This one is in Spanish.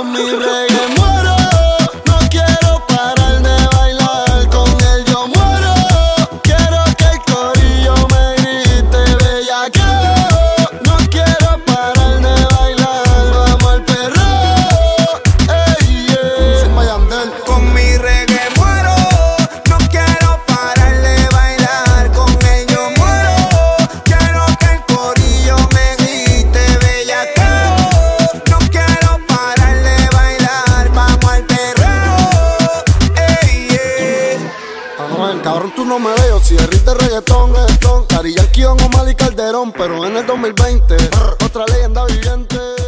Con mi reggae muero, no quiero parar de bailar. Con él yo muero, quiero que el corillo me grite bellaqueo. No quiero parar de bailar, vamos al perreo. Ey, yeah. Zumba Yandel. Con mi reggae muero, no quiero parar de bailar. Con él yo muero, quiero que el corillo me grite bellaqueo. No quiero parar de bailar, vamos al perreo. Ey, yeah. Anuel, cabrón, tú no me veo si es de reggaetón, Daddy Yankee, Omar y Calderón, pero en el 2020, otra leyenda viviente.